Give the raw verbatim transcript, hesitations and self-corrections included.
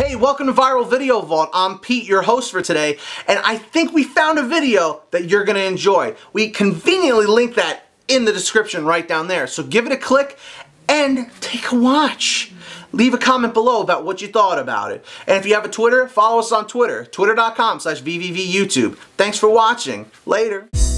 Hey, welcome to Viral Video Vault. I'm Pete, your host for today, and I think we found a video that you're going to enjoy. We conveniently linked that in the description right down there, so give it a click and take a watch. Leave a comment below about what you thought about it. And if you have a Twitter, follow us on Twitter, twitter dot com slash V V V YouTube. Thanks for watching. Later.